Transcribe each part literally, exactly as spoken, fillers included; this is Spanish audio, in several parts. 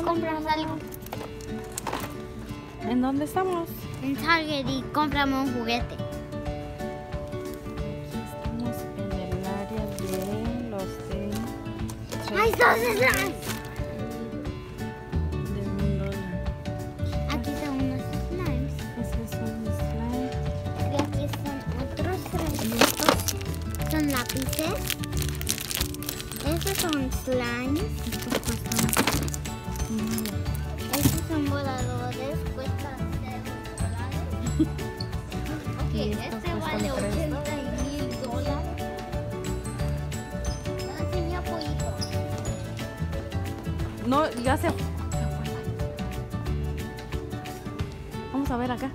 compras algo. ¿En dónde estamos? En Target y cómprame un juguete. Aquí estamos en el área de los de... ¡Hay dos slimes! De un dólar. Aquí son unos slimes. Ese es un slime. Y aquí son otros slimes. Y estos son lápices. Estos son slimes. Estos cuestan un dólar. Estos son voladores. Cuestan cero dólares. Ok, Y estos este cuestan vale tres. ochenta y mil dólares. Así mi apoyito. No, ya se, se fue. Vamos a ver acá.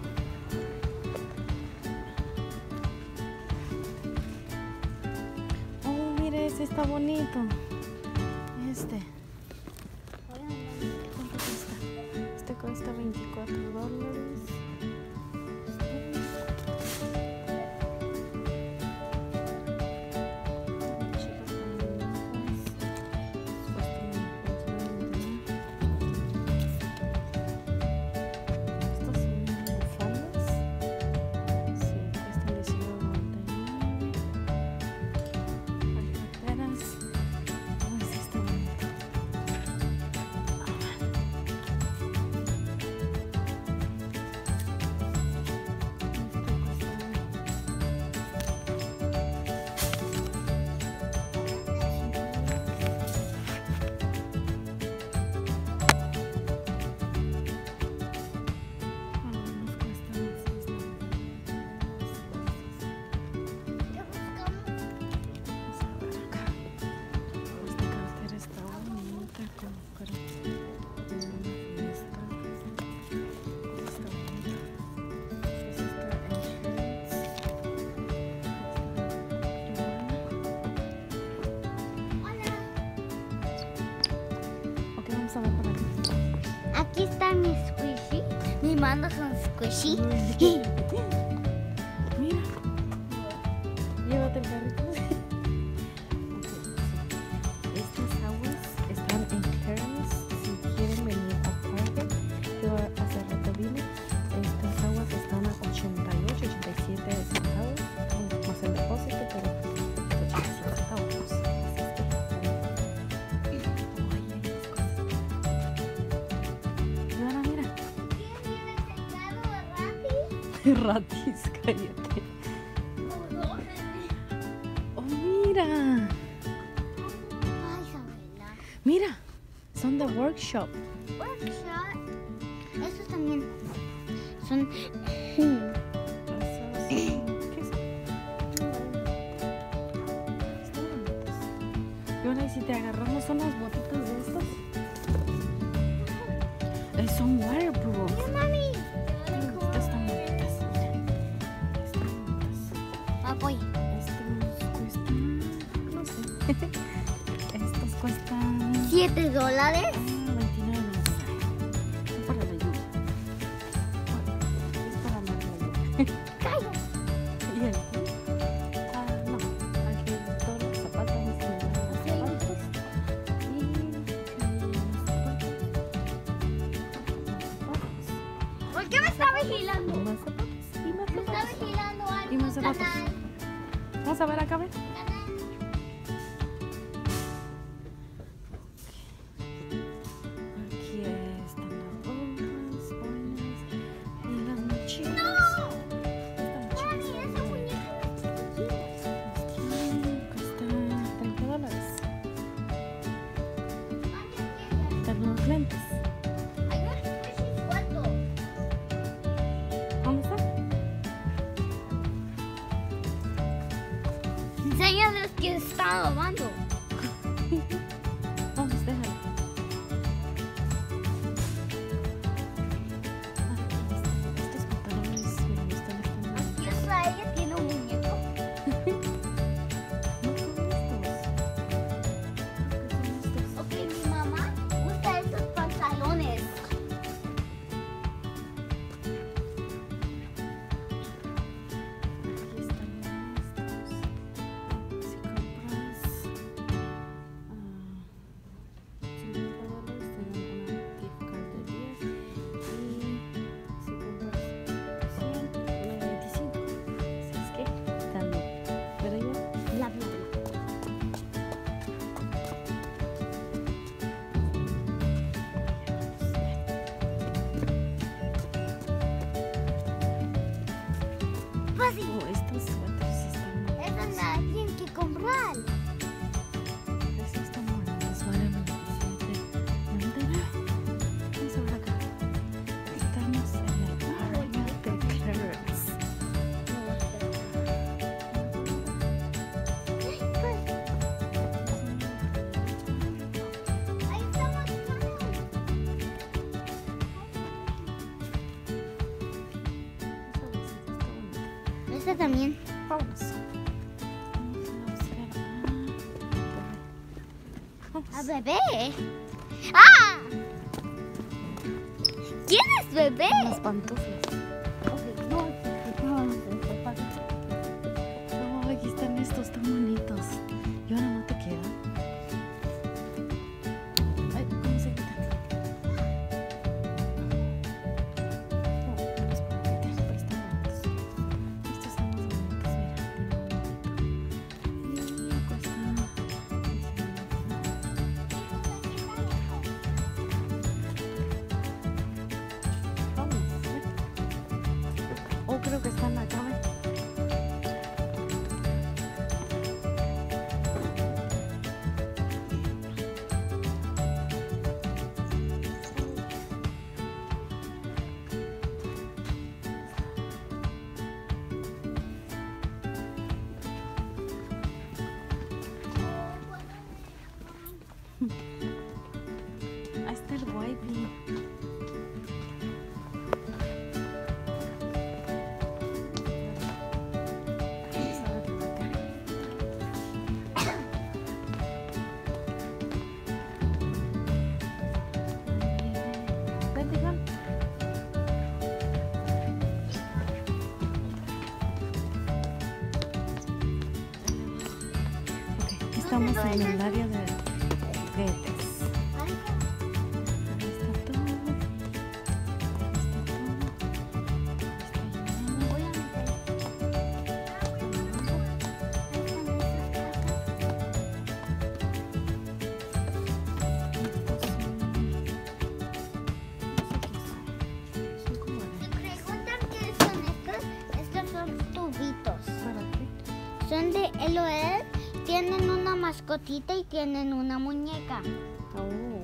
Oh, mire, ese está bonito. Este. ¿Cuánto cuesta? Este cuesta veinticuatro dólares. Aquí está mi squishy. Mis manos son squishy. Mira. Llévate el carrito. Estas aguas están en clearance. Si quieren venir a Target, yo hace rato vine. Estas aguas están a ochenta y ocho, ochenta y siete centavos. Más el depósito, pero ochenta y siete centavos. Ratis, cállate. Oh, mira. Ay, Isabela. Mira, son de Workshop. Workshop. Estos también son. ¿Qué son? Están bonitos. Y ahora, ¿y si te agarramos unas botitas de estos? Eh, son waterproof. Mami. Estas están bonitas. Están bonitas. Apoy. Estos cuestan, no sé. Estos cuestan ¿Siete dólares? ah, veintinueve dólares. Son para la lluvia. Bueno, es para andar en la lluvia. Calla. ¿Y aquí? Ah, no. Aquí todos los zapatos, mis zapatos. Y aquí hay unos zapatos. Más zapatos. ¿Por qué me está vigilando? Más zapatos. Y más Me está zapatos. vigilando algo. Y más zapatos. Canal. Vamos a ver acá, ¿ven? Canal. Aquí están las bombas, boinas y las mochilas. ¡No! Esta mochila Mami, está esa bien. muñeca. Cuesta treinta dólares. Mami, Están unos lentes. hay unos squishies sueltos. ¿Dónde están? Enséñales que está lavando. Vamos, déjalo. Ah, estos pantalones me gustan. Están bien. Aquí está ella, tiene un muñeco. No son estos. Creo que son estos. Ok, mi mamá usa estos pantalones. Aquí están estos. Si compras Este también. Vamos. Vamos A bebé. ¡Ah! ¿Quién es bebé? Las pantuflas. Ok, no, no, Oh, aquí están estos tan bonitos. ¿Y ahora no te queda? Ay, ¿cómo se quita? Oh, no los puedo quitar, pero están bonitos. Estos están más bonitos, mira. Y acá está. Vamos. Oh, creo que están acá. ¿Ven? Ahí está el wipey. Vamos a ver por acá. Vente, Iván. Ok, estamos en el área de juguetes. Ahí está todo. Ahí está todo. Está llenando. voy a meter. Son como Si de- preguntan qué son estos, estos son tubitos. ¿Para qué? Son de L O L, tienen una mascotita y tienen una muñeca. Oh.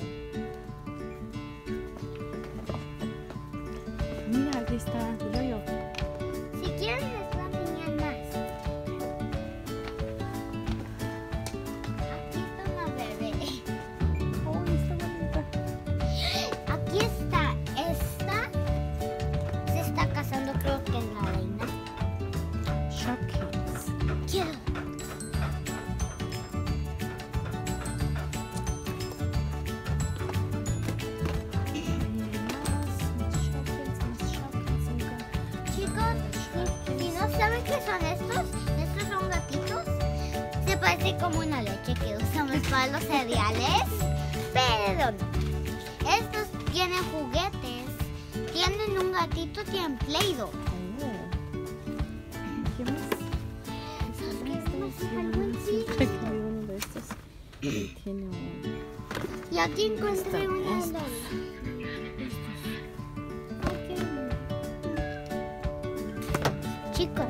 Mira, aquí está Yo-Yo. Si quieren les voy a enseñar más. Aquí está una bebé. Oh, está bonita. Aquí está esta. Se está casando creo que en la reina. Shopkins. Quiero. Chicos, si, si no saben qué son estos, estos son gatitos. Se parece como una leche que usamos para los cereales, pero no. Estos tienen juguetes, tienen un gatito, tienen Play-Doh. ¿Qué más? Siempre que veo uno de estos y tiene un... Y aquí encontré Está- una de estos. los. Chicos,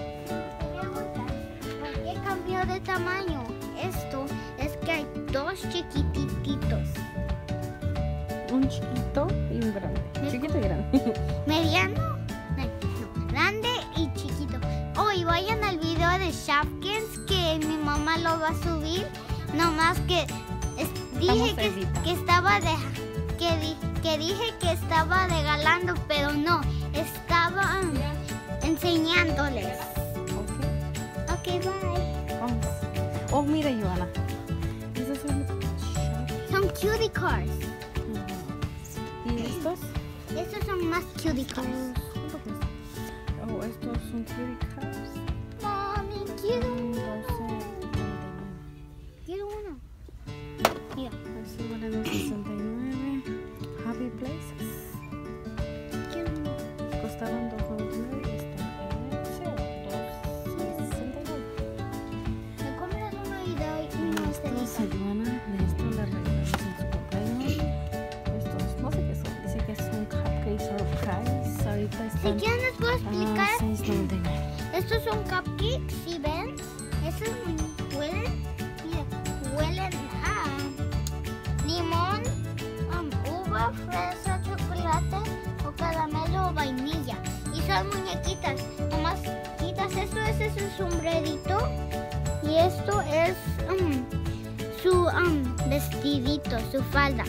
¿por qué cambió de tamaño? Esto es que hay dos chiquititos. Un chiquito y un grande. Me- Chiquito y grande. Mediano, no, no, grande y chiquito. Oh, y vayan al video de Shopkins que mi mamá lo va a subir. Nomás que es- dije Estamos que, editando. que estaba de que, di- que dije que estaba regalando, pero no, estaba mm, enseñándoles. Ok, Ok, bye. vamos. Oh, mira, Joana. Esos son Shopkins. Son cutie cars. ¿Y estos? Estos son más cutie cars. ¿Cuánto cuesta? Oh, estos son cutie cars. Mami, quiero Mm, uno. doce noventa y nueve. Quiero uno. Mira. Eso vale dos sesenta y nueve. Happy Places. Quiero uno. Costaban dos noventa y nueve y están en dos sesenta y nueve. ¿Me compras uno y doy uno este Estos a Joana, de esto le regalamos en su cumpleaños. Estos, no sé qué son. Dice que son cupcake surprise. Ahorita Si están quieren les puedo a explicar. seis noventa y nueve. Estos son cupcakes, ¿sí ven? Estos muy- huelen, mira, huelen a limón, um, uva, fresa, chocolate o caramelo o vainilla. Y son muñequitas. Nomás quitas esto, ese es el sombrerito. Y esto es um, su um, vestidito, su falda.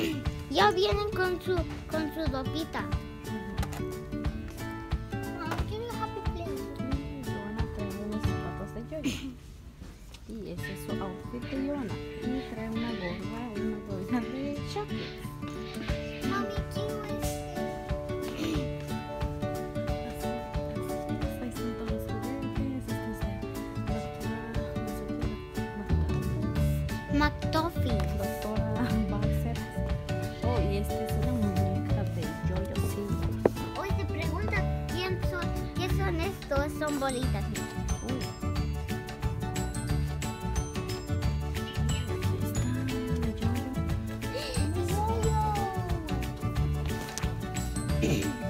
Ya vienen con su, con su ropita. Ah, qué McDuffie. Doctora Baxter. Oh, y esta es una muñeca de Yo-Yo Silver. Hoy se pregunta quién son, qué son estos, son bolitas. Uh. Aquí está Yo-Yo. ¡Yo-yo!